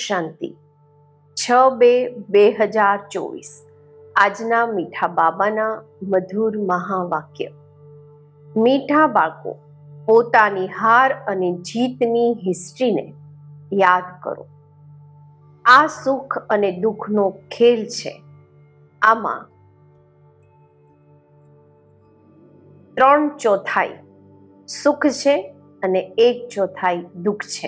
શાંતિ 6/2/2024 આજના મીઠા બાબાના મધુર મહાવાક્ય। મીઠા બાળકો, પોતાની હાર અને જીતની હિસ્ટ્રીને યાદ કરો। આ સુખ અને દુઃખનો ખેલ છે। આમાં 3/4 સુખ છે અને 1/4 દુઃખ છે।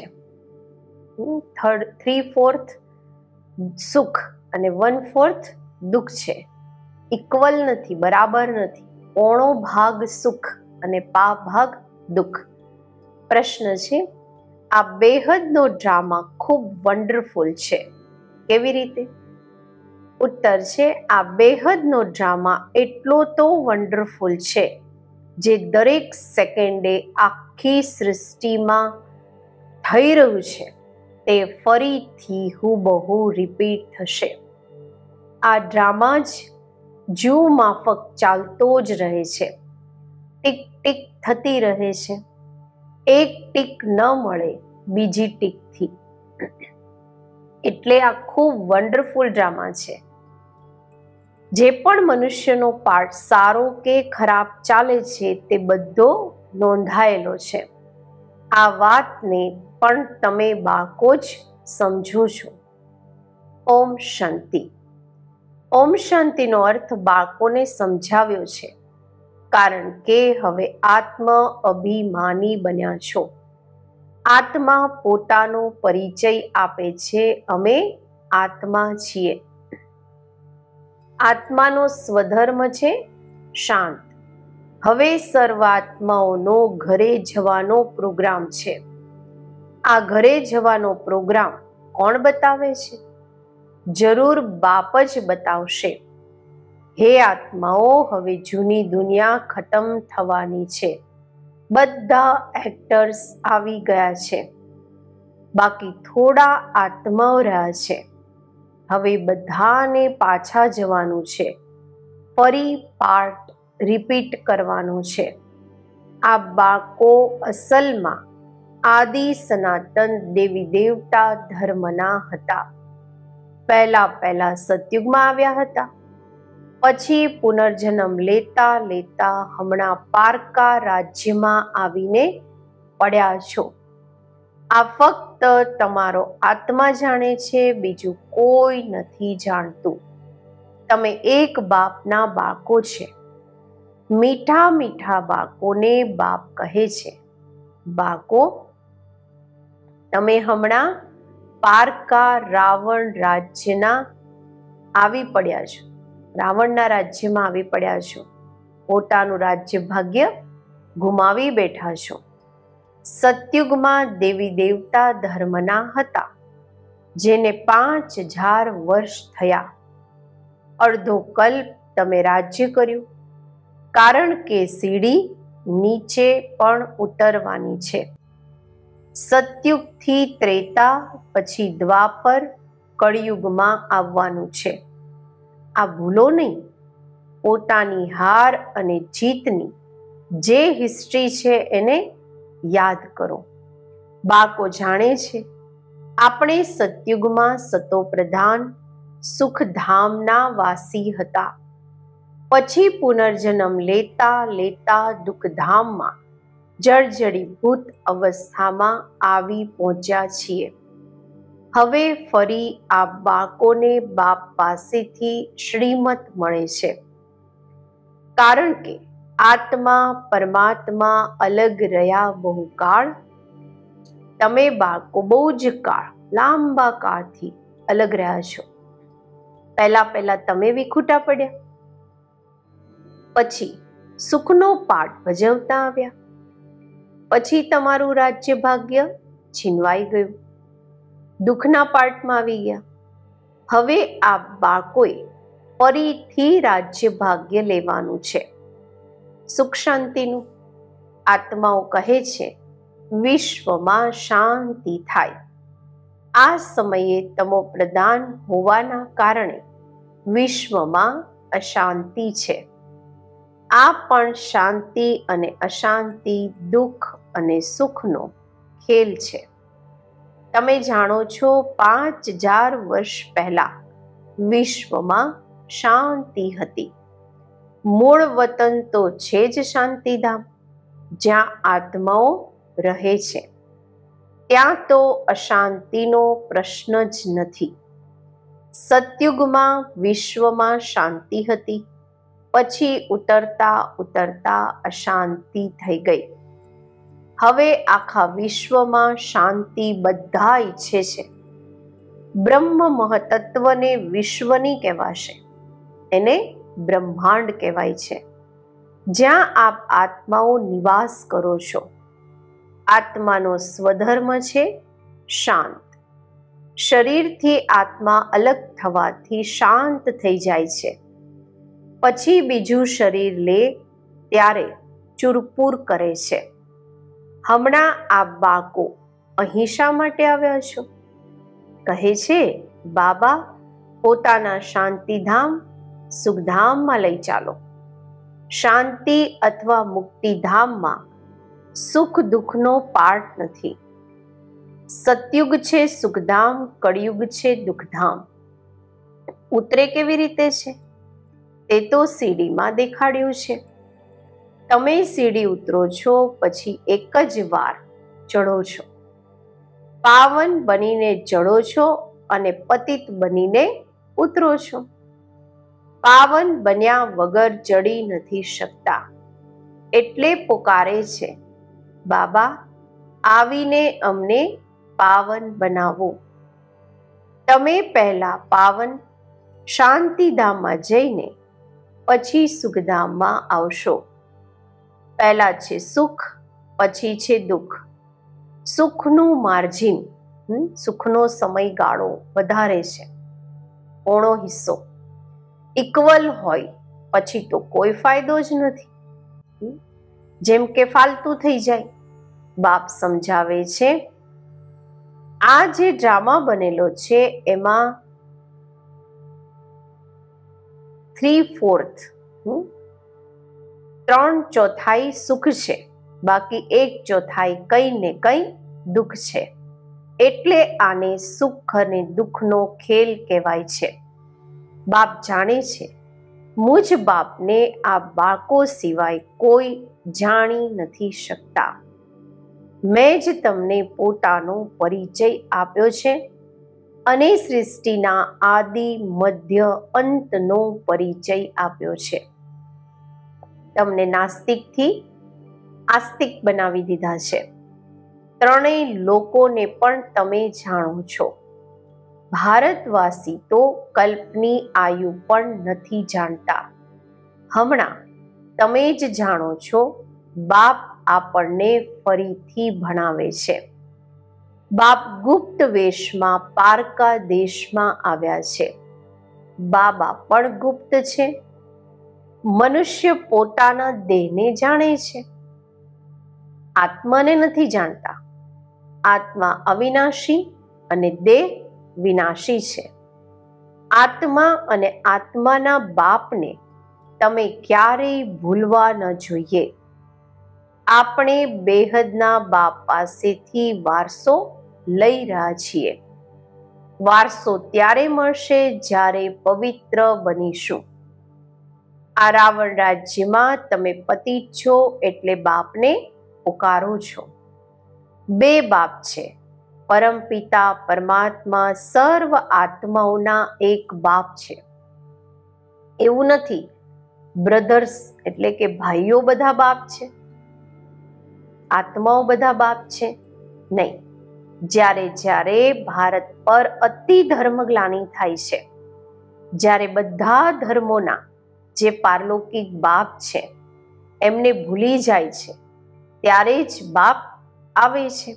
3/4 સુખ અને 1/4 દુઃખ છે। ઇક્વલ નથી, બરાબર નથી। પોણો ભાગ સુખ અને પા ભાગ દુઃખ। પ્રશ્ન છે, આ બેહદનો ડ્રામા ખૂબ વન્ડરફુલ છે, કેવી રીતે? ઉત્તર છે, આ બેહદનો ડ્રામા એટલો તો વન્ડરફુલ છે જે દરેક સેકન્ડે આખી સૃષ્ટિમાં થઈ રહ્યું છે તે ફરીથી હુબહુ રિપીટ થશે। આ ડ્રામા જ જૂ માફક ચાલતો જ રહે છે, ટીક ટીક થતી રહે છે। એક ટીક ન મળે બીજી ટીકથી, એટલે આ ખૂબ વન્ડરફુલ ડ્રામા છે। જે પણ મનુષ્યનો પાર્ટ સારો કે ખરાબ ચાલે છે તે બધો નોંધાયેલો છે। આ વાતને પણ તમે બાળકો જ સમજો છો। ઓમ શાંતિ। ઓમ શાંતિનો અર્થ બાળકોને સમજાવ્યો છે, કારણ કે હવે આત્મ અભિમાની બન્યા છો। આત્મા પોતાનો પરિચય આપે છે, અમે આત્મા છીએ। આત્માનો સ્વધર્મ છે શાંત। હવે સર્વાત્માઓનો ઘરે જવાનો પ્રોગ્રામ છે। આ ઘરે જવાનો પ્રોગ્રામ કોણ બતાવે છે? જરૂર બાપ જ બતાવશે। હે આત્માઓ, હવે જૂની દુનિયા ખતમ થવાની છે। બધા એક્ટર્સ આવી ગયા છે, બાકી થોડા આત્માઓ રહ્યા છે। હવે બધાને પાછા જવાનું છે, ફરી પાર્ટ રિપીટ કરવાનો છે। આ બાળકો અસલમાં આદિ સનાતન દેવી દેવતા ધર્મના હતા। પહેલા સતયુગમાં આવ્યા હતા, પછી પુનર્જન્મ લેતા લેતા હમણાં પારકા રાજ્યમાં આવીને પડ્યા છો। આ ફક્ત તમારો આત્મા જાણે છે, બીજું કોઈ નથી જાણતું। તમે એક બાપના બાળકો છે। મીઠા મીઠા બાળકોને બાપ કહે છે, બાળકો, તમે હમણાં પારકા રાવણ રાજ્યના આવી પડ્યા છો। રાવણના રાજ્યમાં આવી પડ્યા છો, પોતાનું રાજ્ય ભાગ્ય ગુમાવી બેઠા છો। સતયુગમાં દેવી દેવતા ધર્મના હતા, જેને 5000 વર્ષ થયા। અડધો કલ્પ તમે રાજ્ય કર્યું, કારણ કે સીડી નીચે પણ ઉતરવાની છે। સતયુગથી ત્રેતા, પછી દ્વાપર, કળિયુગમાં આવવાનું છે। આ ભૂલો નહીં। પોતાની હાર અને જીતની જે હિસ્ટ્રી છે એને યાદ કરો। બાળકો જાણે છે, આપણે સતયુગમાં સતોપ્રધાન સુખધામના વાસી હતા, પછી પુનર્જન્મ લેતા લેતા દુઃખધામમાં જર્જરીભૂત અવસ્થામાં આવી પહોંચ્યા છીએ। હવે ફરી આ બાળકોને બાપ પાસેથી શ્રીમત મળે છે, કારણ કે આત્મા પરમાત્મા અલગ રહ્યા બહુ કાળ। તમે બાળકો બહુ જ કાળ, લાંબા કાળથી અલગ રહ્યા છો। પહેલા તમે વિખૂટા પડ્યા, પછી સુખનો પાઠ ભજવતા આવ્યા, પછી તમારું રાજ્ય ભાગ્ય છીનવાઈ ગયું, દુઃખના પાર્ટમાં આવી ગયા। હવે આ બાળકોએ ફરીથી રાજ્ય ભાગ્ય લેવાનું છે, સુખ શાંતિનું। આત્માઓ કહે છે, વિશ્વમાં શાંતિ થાય। આ સમયે તમો પ્રધાન હોવાના કારણે વિશ્વમાં અશાંતિ છે। આ પણ શાંતિ અને અશાંતિ, દુઃખ અને સુખનો ખેલ છે। તમે જાણો છો 5000 વર્ષ પહેલા વિશ્વમાં શાંતિ હતી. મૂળ વતન તો છે જ શાંતિધામ, જ્યાં આત્માઓ રહે છે. ત્યાં તો અશાંતિનો પ્રશ્ન જ નથી. સતયુગમાં વિશ્વમાં શાંતિ હતી, પછી ઉતરતા ઉતરતા અશાંતિ થઈ ગઈ. હવે આખા વિશ્વમાં શાંતિ બધા ઈચ્છે છે. બ્રહ્મ મહતત્વને વિશ્વની કહેવાશે, એને બ્રહ્માંડ કહેવાય છે, જ્યાં આપ આત્માઓ નિવાસ કરો છો. આત્માનો સ્વધર્મ છે શાંત. શરીરથી આત્મા અલગ થવાથી શાંત થઈ જાય છે. પછી બીજું શરીર લે ત્યારે ચૂરપૂર કરે છે. હમણાં આપ બાળકો અહીં શા માટે આવ્યા છો? કહે છે, બાબા પોતાના શાંતિધામ સુખધામમાં લઈ ચાલો. શાંતિ અથવા મુક્તિધામમાં સુખ દુઃખનો પાર્ટ નથી. સતયુગ છે સુખધામ, કળિયુગ છે દુઃખધામ. ઉતરે કેવી રીતે છે તે તો સીડીમાં દેખાડ્યું છે. તમે સીડી ઉતરો છો, પછી એક જ વાર ચડો છો. પાવન બનીને ચડો છો અને પતિત બનીને ઉતરો છો. પાવન બન્યા વગર ચડી નથી શકતા. એટલે પુકારે છે, બાબા આવીને અમને પાવન બનાવો. તમે પહેલા પાવન શાંતિધામમાં જઈને પછી સુખધામમાં આવશો. પહેલા છે સુખ, પછી છે દુઃખ. સુખનું માર્જિન, સુખનો સમયગાળો વધારે છે, પોણો હિસ્સો. ઇક્વલ હોય પછી તો કોઈ ફાયદો જ નથી, જેમ કે ફાલતુ થઈ જાય. બાપ સમજાવે છે, આ જે ડ્રામા બનેલો છે એમાં 3/4 3/4 સુખ છે, બાકી 1/4 કંઈ ને કંઈ દુઃખ છે. એટલે આને સુખ અને દુઃખનો ખેલ કહેવાય છે. બાપ જાણે છે, મુજ બાપને આ બાળકો સિવાય કોઈ જાણી નથી શકતા. મેં જ તમને પોતાનો પરિચય આપ્યો છે અને સૃષ્ટિના આદિ મધ્ય અંતનો પરિચય આપ્યો છે. તમને નાસ્તિકથી આસ્તિક બનાવી દીધા છે. ત્રણેય લોકોને પણ તમે જાણો છો. ભારતવાસી તો કલ્પની આયુ પણ નથી જાણતા. હમણાં તમે જ જાણો છો. બાપ આપણને ફરીથી ભણાવે છે. બાપ ગુપ્ત વેશમાં પારકા દેશમાં આવ્યા છે. બાબા પણ ગુપ્ત છે. મનુષ્ય પોતાના દેહને જાણે છે, આત્માને નથી જાણતા. આત્મા અવિનાશી અને દેહ વિનાશી છે. આત્મા અને આત્માના બાપને તમે ક્યારેય ભૂલવા ન જોઈએ. આપણે બેહદના બાપ પાસેથી વારસો લઈ રહ્યા છીએ. વારસો ત્યારે મળશે જ્યારે પવિત્ર બનીશું. આ રાવણ રાજ્યમાં તમે પતિત છો એટલે બાપને પુકારો છો. બે બાપ છે, પરમપિતા પરમાત્મા સર્વ આત્માઓના એક બાપ છે. એવું નથી બ્રધર્સ એટલે કે ભાઈઓ બધા બાપ છે, આત્માઓ બધા બાપ છે. નહીં. જ્યારે જ્યારે ભારત પર અતિ ધર્મગ્લાનિ થાય છે, જ્યારે બધા ધર્મોના જે પારલૌકિક બાપ છે એમને ભૂલી જાય છે, ત્યારે જ બાપ આવે છે.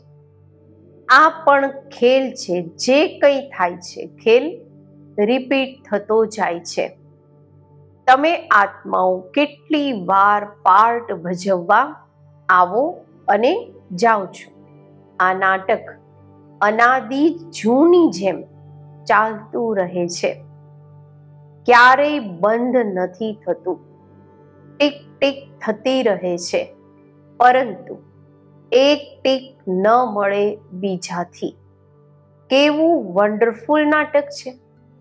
આ પણ ખેલ છે. જે કંઈ થાય છે ખેલ રિપીટ થતો જાય છે. તમે આત્માઓ કેટલી વાર પાર્ટ ભજવવા આવો અને જાઓ છો. આ નાટક અનાદિ જૂની જેમ ચાલતું રહે છે, ક્યારેય બંધ નથી થતું. ટીક ટીક થતી રહે છે, પરંતુ એક ટીક ન મળે બીજાથી. કેવું વન્ડરફુલ નાટક છે.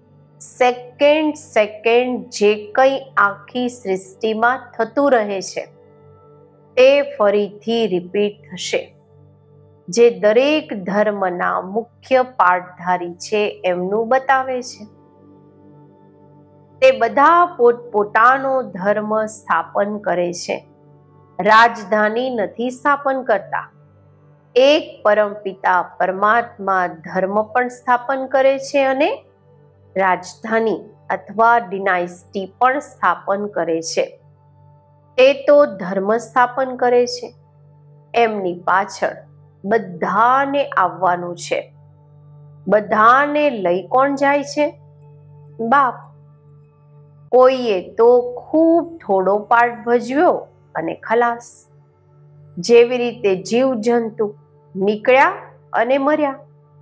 સેકન્ડ જે કંઈ આખી સૃષ્ટિમાં થતું રહે છે તે ફરીથી રિપીટ થશે. જે દરેક ધર્મના મુખ્ય પાઠધારી છે એમનું બતાવે છે. તે બધા પોતપોતાનો ધર્મ સ્થાપન કરે છે, રાજધાની નથી સ્થાપન કરતા. એક પરમપિતા પરમાત્મા ધર્મ પણ સ્થાપન કરે છે અને રાજધાની અથવા ડિનાઇસ્ટી પણ સ્થાપન કરે છે. તે તો ધર્મ સ્થાપન કરે છે, એમની પાછળ બધાને આવવાનું છે. બધાને લઈ કોણ જાય છે? બાપ. કોઈએ તો ખૂબ થોડો પાઠ ભજવ્યો અને ખલાસ. જેવી રીતે જીવજંતુ નીકળ્યા અને મર્યા,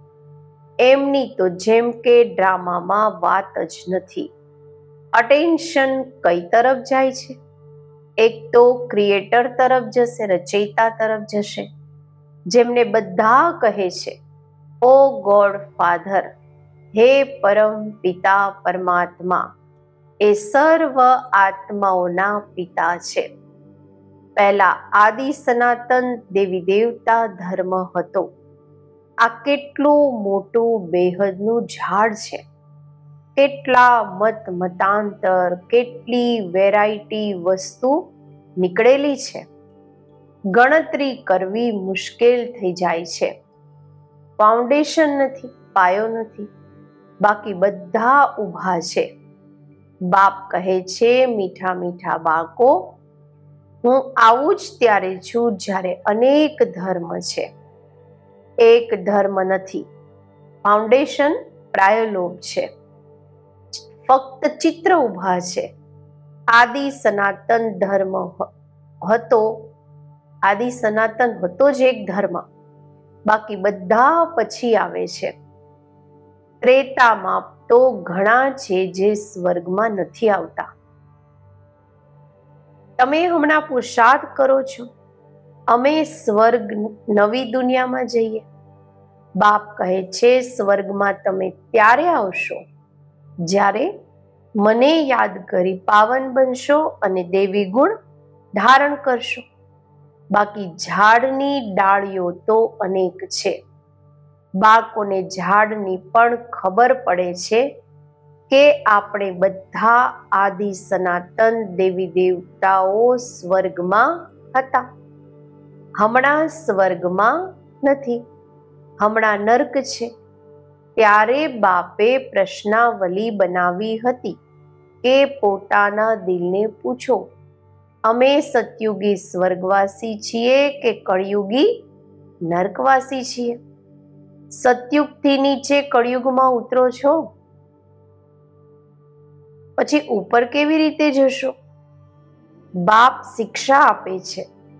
એમની તો જેમ કે ડ્રામામાં વાત જ નથી. અટેન્શન કઈ તરફ જાય છે? એક તો ક્રિએટર તરફ જશે, રચયિતા તરફ જશે, જેમને બધા કહે છે ઓ ગોડ ફાધર, હે પરમ પિતા પરમાત્મા, એ સર્વ આત્માઓના પિતા છે. પહેલા આદિ સનાતન દેવી દેવતા ધર્મ હતો. આ કેટલું મોટું બેહદનું ઝાડ છે. કેટલા મતાંતર, કેટલી વેરાયટી વસ્તુ નીકળેલી છે. ગણતરી કરવી મુશ્કેલ થઈ જાય છે. ફાઉન્ડેશન નથી, પાયો નથી, બાકી બધા ઊભા છે. બાપ કહે છે, મીઠા મીઠા બાળકો, હું આવું જ ત્યારે છું જ્યારે અનેક ધર્મ છે, એક ધર્મ નથી. ફાઉન્ડેશન પ્રાયોલોપ છે, ફક્ત ચિત્ર ઊભા છે. આદિ સનાતન ધર્મ હતો, આદિ સનાતન હતો જ એક ધર્મ, બાકી બધા પછી આવે છે. ત્રેતામાં તો ઘણા છે જે સ્વર્ગમાં નથી આવતા. તમે હમણાં પુરુષાર્થ કરો છો, અમે સ્વર્ગ નવી દુનિયામાં જઈએ. બાપ કહે છે સ્વર્ગમાં તમે ત્યારે આવશો જ્યારે મને યાદ કરી પાવન બનશો અને દેવી ગુણ ધારણ કરશો. બાકી ઝાડની ડાળીઓ તો અનેક છે. બાળકોને ઝાડની પણ ખબર પડે છે કે આપણે બધા આદિ સનાતન દેવી દેવતાઓ સ્વર્ગમાં હતા. હમણાં સ્વર્ગમાં નથી, હમણાં નર્ક છે. ત્યારે બાપે પ્રશ્નાવલી બનાવી હતી કે પોતાના દિલને પૂછો, અમે સતયુગી સ્વર્ગવાસી છીએ કે કળિયુગી નર્કવાસી છીએ? સતયુગથી નીચે કળિયુગમાં ઉતરો છો, પછી ઉપર કેવી રીતે જશો? બાપ શિક્ષા આપે છે,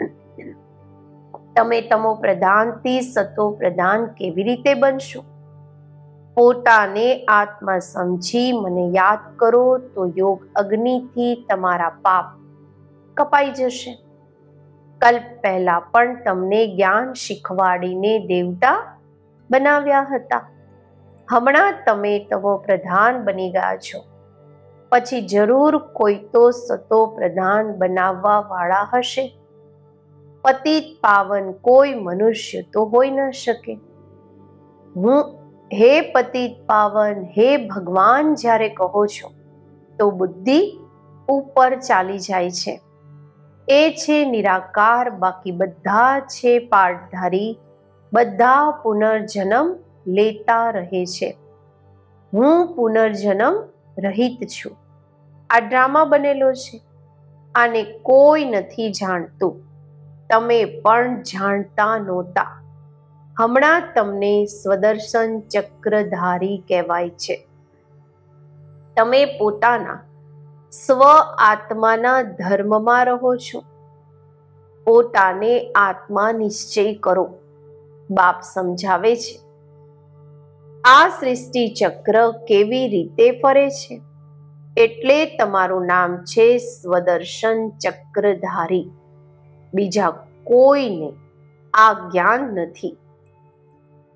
તમે તમો પ્રધાનથી સતો પ્રધાન કેવી રીતે બનશો? પોતાને આત્મા સમજી મને યાદ કરો તો યોગ અગ્નિથી તમારા પાપ કપાઈ જશે. કલ્પ પહેલા પણ તમને જ્ઞાન શીખવાડીને દેવતા બનાવ્યા હતા. હમણાં તમે તમો પ્રધાન બની ગયા છો, પછી જરૂર કોઈ તો સતો પ્રધાન બનાવવા વાળા હશે. પતિત પાવન કોઈ મનુષ્ય તો હોઈ ન શકે. હું હે પતિત પાવન, હે ભગવાન જ્યારે કહો છો તો બુદ્ધિ ઉપર ચાલી જાય છે. એ છે નિરાકાર, બાકી બધા છે પાઠધારી, બધા પુનર્જન્મ લેતા રહે છે. હું પુનર્જન્મ રહિત છું. આ ડ્રામા બનેલો છે, આને કોઈ નથી જાણતું. તમે પણ જાણતા નહોતા. હમણાં તમને સ્વદર્શન ચક્રધારી કહેવાય છે. તમે પોતાના સ્વ આત્માના ધર્મમાં રહો છો. પોતાને આત્મા નિશ્ચય કરો. બાપ સમજાવે છે આ સૃષ્ટિ ચક્ર કેવી રીતે ફરે છે, એટલે તમારું નામ છે સ્વદર્શન ચક્રધારી. બીજા કોઈને આ જ્ઞાન નથી.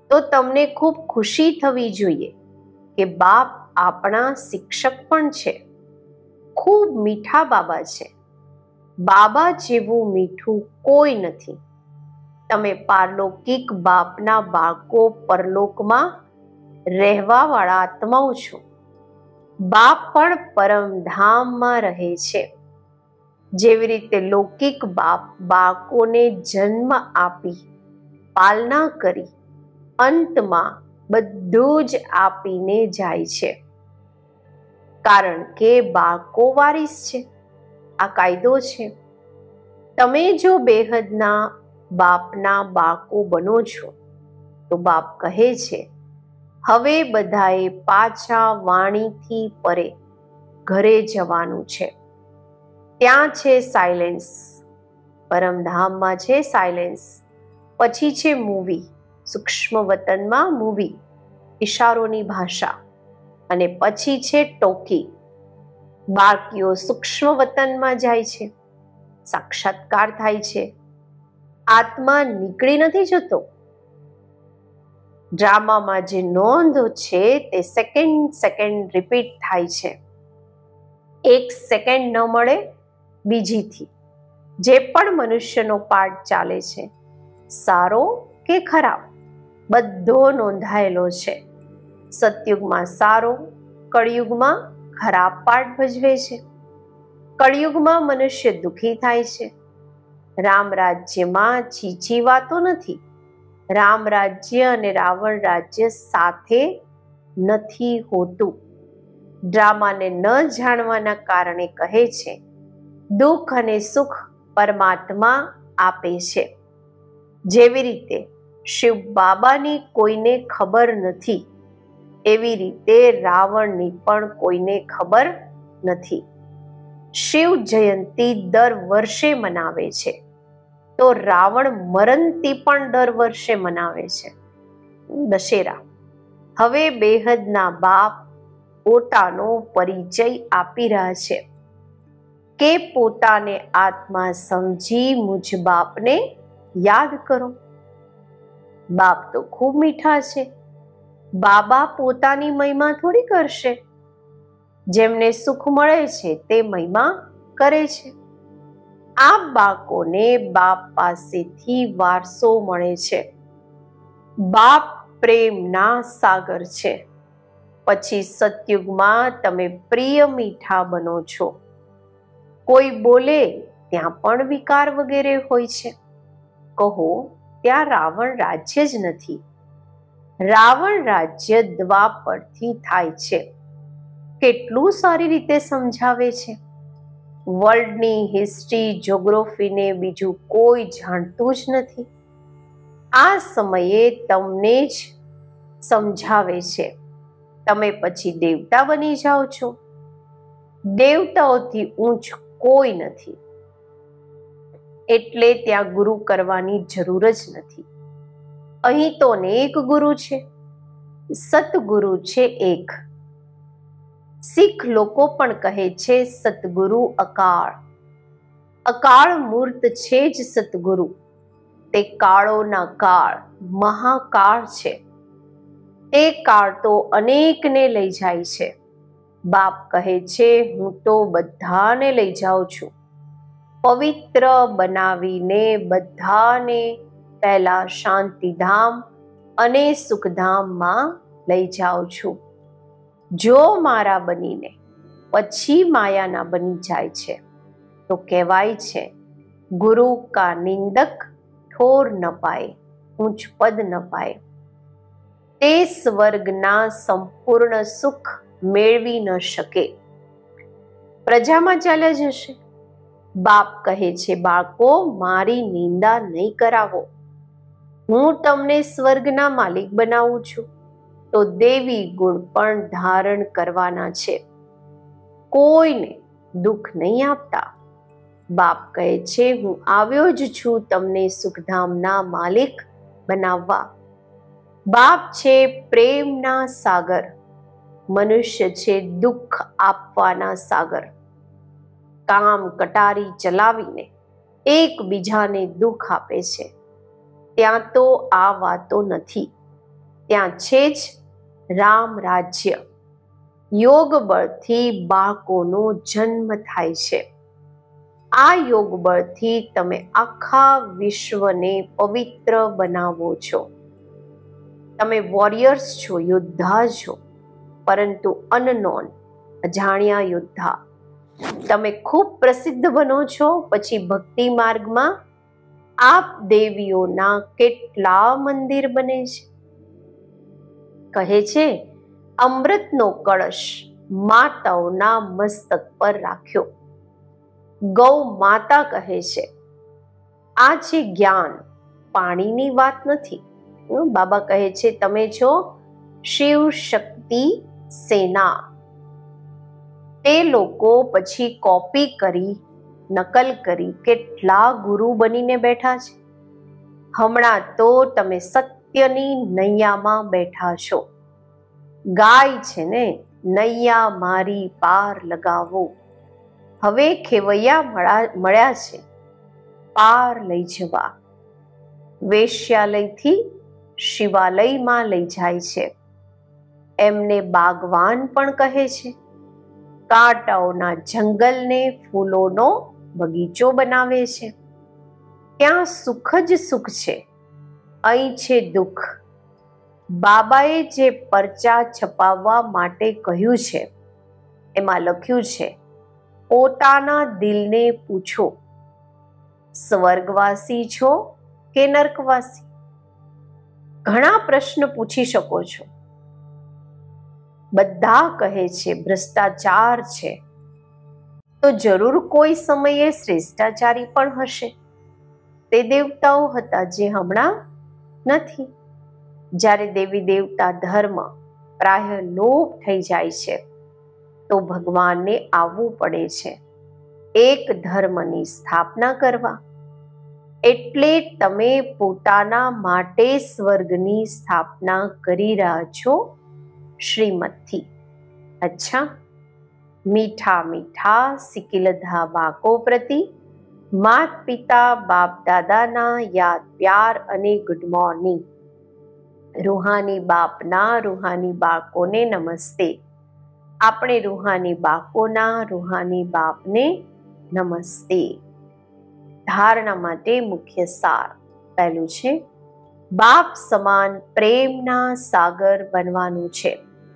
તો તમને ખૂબ ખુશી થવી જોઈએ કે બાપ આપણા શિક્ષક પણ છે. ખૂબ મીઠા બાબા છે. બાબા જેવું મીઠું કોઈ નથી. તમે પારલૌકિક બાપના બાળકો, પરલોકમાં રહેવાવાળા આત્માઓ છો. બાપ પણ પરમધામમાં રહે છે. જેવી રીતે લૌકિક બાપ બાળકોને જન્મ આપી, પાલના કરી, અંતમાં બધું જ આપીને જાય છે. કારણ કે બાળકો વારીસ છે. આ કાયદો છે. તમે જો બેહદના બાપના બાળકો બનો છો તો બાપ કહે છે, હવે બધાએ પાછા વાણીથી પરે ઘરે જવાનું છે. ત્યાં છે સાયલેન્સ. પરમધામમાં છે સાયલેન્સ. પછી છે મૂવી, સૂક્ષ્મ વતનમાં મૂવી, ઇશારોની ભાષા. અને પછી છે ટોકી. બાળકીઓ સૂક્ષ્મ વતનમાં જાય છે, સાક્ષાત્કાર થાય છે. આત્મા નીકળી નથી જતો. ડ્રામામાં જે નોંધ છે તે સેકન્ડ રિપીટ થાય છે. 1 સેકન્ડ ન મળે બીજીથી. જે પણ મનુષ્યનો પાઠ ચાલે છે, સારો કે ખરાબ, બધો નોંધાયેલો છે. સતયુગમાં સારો, કળિયુગમાં ખરાબ પાઠ ભજવે છે. કળિયુગમાં મનુષ્ય દુઃખી થાય છે. રામ રાજ્યમાં છીછી વાતો નથી. રામ રાજ્ય અને રાવણ રાજ્ય સાથે નથી હોતું. ડ્રામાને ન જાણવાના કારણે કહે છે, દુઃખ અને સુખ પરમાત્મા આપે છે. જેવી રીતે શિવ બાબાની કોઈને ખબર નથી, એવી રીતે રાવણની પણ કોઈને ખબર નથી. શિવ જયંતી દર વર્ષે મનાવે છે, તો રાવણ મરણતી પણ દર વર્ષે મનાવે છે, દશેરા. હવે બેહદના બાપ પોતાનો પરિચય આપી રહ્યા છે કે પોતાને આત્મા સમજી મુજ બાપને યાદ કરો. બાપ તો ખૂબ મીઠા છે. બાબા પોતાની મહિમા થોડી કરશે. જેમને સુખ મળે છે તે મહિમા કરે છે. આ બાળકોને બાપ પાસેથી વારસો મળે છે. બાપ પ્રેમના સાગર છે. પછી સતયુગમાં તમે પ્રિય મીઠા બનો છો. કોઈ બોલે ત્યાં પણ વિકાર વગેરે હોય છે. કહો ત્યાં રાવણ રાજ્ય જ નથી. રાવણ રાજ્ય દ્વાપરથી થાય છે. કેટલું સારી રીતે સમજાવે છે. વર્લ્ડની હિસ્ટ્રી, જ્યોગ્રાફીને બીજું કોઈ જાણતું જ નથી. આ સમયે તમને જ સમજાવે છે. તમે પછી દેવતા બની જાઓ છો. દેવતાઓથી ઊંચ કોઈ નથી, એટલે ત્યાં ગુરુ કરવાની જરૂર જ નથી. અહીં તો અનેક ગુરુ છે. સતગુરુ છે એક. શીખ લોકો પણ કહે છે સતગુરુ અકાળ. અકાળ મૂર્ત છે જ સતગુરુ. તે કાળોના કાળ, મહાકાળ છે. તે કાળ તો અનેકને લઈ જાય છે. બાપ કહે છે, હું તો બધાને લઈ જાઉં છું. પવિત્ર બનાવીને બધાને પહેલા શાંતિધામ અને સુખધામમાં લઈ જાઉં છું. જો મારા બનીને પછી માયાના બની જાય છે તો કહેવાય છે, ગુરુ કા નિંદક ઠોર ન પાએ, ઊંચ પદ ન પાએ. તે સ્વર્ગના સંપૂર્ણ સુખ મેળવી ન શકે. પ્રજામાં ચાલ્યા જશે. બાપ કહે છે, બાળકો મારી નિંદા નહીં કરાવો. હું તમને સ્વર્ગના માલિક બનાવું છું, તો દેવી ગુણ પણ ધારણ કરવાના છે. કોઈને દુઃખ નહીં આપતા. બાપ કહે છે, હું આવ્યો જ છું તમને સુખધામના માલિક બનાવવા. બાપ છે પ્રેમના સાગર. મનુષ્ય છે દુઃખ આપવાના સાગર. કામ કટારી ચલાવીને એકબીજાને દુઃખ આપે છે. ત્યાં તો આ વાતો નથી. ત્યાં છે જ રામ રાજ્ય. યોગ બળથી બાળકોનો જન્મ થાય છે. આ યોગ બળથી તમે આખા વિશ્વને પવિત્ર બનાવો છો. તમે વોરિયર્સ છો, યોદ્ધા છો, પરંતુ અનનોન, અજાણ્યા યોદ્ધા. તમે ખૂબ પ્રસિદ્ધ બનો છો, પછી ભક્તિ માર્ગમાં આપ દેવીઓના કેટલા મંદિર બને છે. કહે છે અમૃતનો કળશ માતાઓના મસ્તક પર રાખ્યો. ગૌ માતા કહે છે આ છે જ્ઞાન, પાણીની વાત નથી. બાબા કહે છે તમે છો શિવ શક્તિ સેના. તે લોકો પછી કોપી કરી, નકલ કરી કેટલા ગુરુ બનીને બેઠા છે. હમણાં તો તમે સત્યની નૈયામાં બેઠા છો. ગાય છે ને, નૈયા મારી પાર લગાવો. હવે ખેવૈયા મળ્યા છે પાર લઈ જવા. વેશ્યાલયથી શિવાલયમાં લઈ જાય છે. એમને બાગવાન પણ કહે છે. કાંટાઓના જંગલને ફૂલોનો બગીચો બનાવે છે. ત્યાં સુખ જ સુખ છે, અહીં છે દુઃખ. બાબાએ જે પરચા છપાવવા માટે કહ્યું છે એમાં લખ્યું છે પોતાના દિલને પૂછો, સ્વર્ગવાસી છો કે નર્કવાસી? ઘણા પ્રશ્ન પૂછી શકો છો. બધા કહે છે ભ્રષ્ટાચાર છે, તો જરૂર કોઈ સમયે શ્રેષ્ઠાચારી પણ હશે. તે દેવતાઓ હતા જે હમણાં નથી. જ્યારે દેવી દેવતા ધર્મ પ્રાય લોપ થઈ જાય છે તો ભગવાનને આવવું પડે છે એક ધર્મની સ્થાપના કરવા. એટલે તમે પોતાના માટે સ્વર્ગની સ્થાપના કરી રહ્યા છો શ્રીમતથી. અચ્છા, મીઠા મીઠા સિકિલધા બાકો પ્રતિ માત પિતા બાપ દાદાના યાદ પ્યાર અને ગુડ મોર્નિંગ. રૂહાની બાપના રૂહાની બાળકોને નમસ્તે. આપણે રૂહાની બાળકોના રૂહાની બાપને નમસ્તે. ધારણા માટે મુખ્ય સાર. પહેલું છે બાપ સમાન પ્રેમના સાગર બનવાનું છે,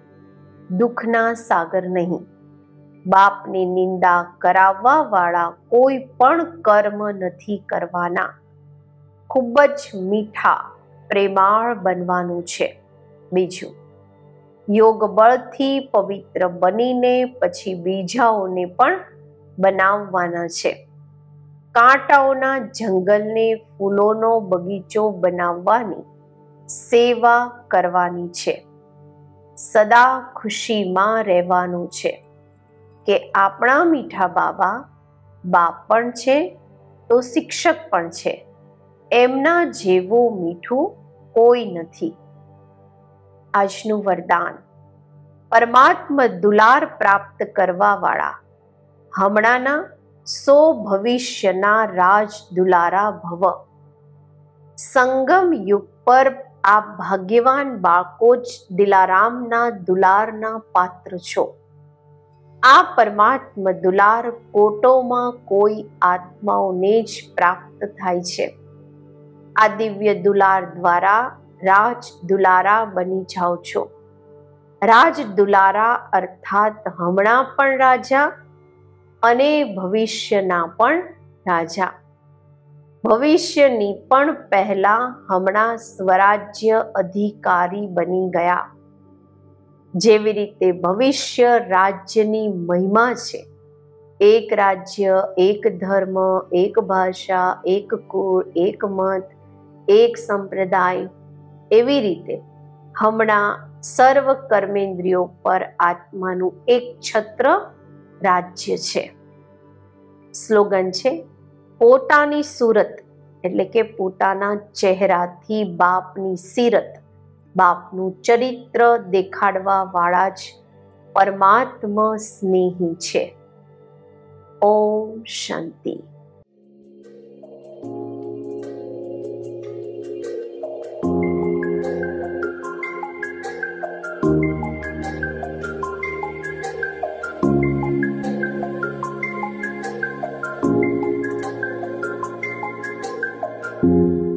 દુઃખના સાગર નહીં. બાપની નિંદા કરાવવા વાળા કોઈ પણ કર્મ નથી કરવાના. ખૂબ જ મીઠા પ્રેમાળ બનવાનું છે. બીજું, યોગ બળથી પવિત્ર બનીને પછી બીજાઓને પણ બનાવવાના છે. કાંટાઓના જંગલને ફૂલોનો બગીચો બનાવવાની સેવા કરવાની છે. સદા ખુશીમાં રહેવાનું છે કે આપણા મીઠા બાબા બાપ પણ છે તો શિક્ષક પણ છે. એમના જેવું મીઠું કોઈ નથી. આજનું વરદાન. પરમાત્મા દુલાર પ્રાપ્ત કરવા વાળા હમણાંના સો ભવિષ્યના રાજ દુલારા ભવ. સંગમ યુગ પર આપ ભાગ્યવાન બાળકો જ દિલારામના દુલારના પાત્ર છો. આ પરમાત્મા દુલાર કોટોમાં કોઈ આત્માઓને જ પ્રાપ્ત થાય છે. આ દિવ્ય દુલાર દ્વારા રાજ દુલારા બની જાઓ છો. રાજ દુલારા અર્થાત હમણાં પણ રાજા અને ભવિષ્યના પણ રાજા. ભવિષ્યની પણ પહેલા હમણાં સ્વરાજ્ય અધિકારી બની ગયા. જેવી રીતે ભવિષ્ય રાજ્યની મહિમા છે, એક રાજ્ય, એક ધર્મ, એક ભાષા, એક કુળ, એક મત, એક સંપ્રદાય. એવી રીતે હમણાં સર્વ કર્મેન્દ્રિયો પર આત્માનું એક છત્ર રાજ્ય છે. સ્લોગન છે પોતાની સુરત, એટલે કે પોતાના ચહેરાથી બાપની સીરત, બાપનું ચરિત્ર દેખાડવા વાળા જ પરમાત્મા સ્નેહી છે. ઓમ શાંતિ. છે.